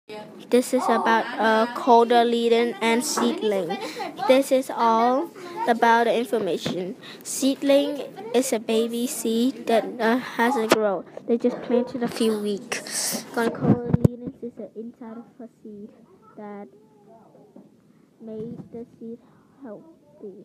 This is about a cotyledon and seedling. This is all about the information. Seedling is a baby seed that hasn't grown. They just planted a few weeks. Cotyledon is the inside of a seed that made the seed healthy.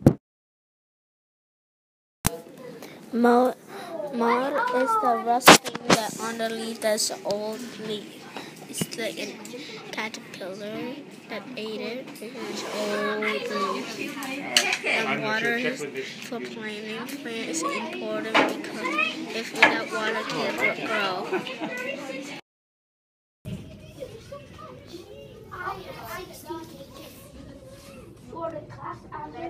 Mold is the rust thing that underneath this old leaf. It's like a caterpillar that ate it. It's old leaf. And water for planting plant is important because if without water can't grow. For the class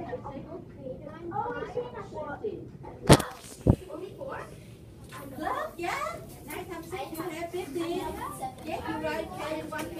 only four? Yeah. Next time you have 15. Yeah, you write one.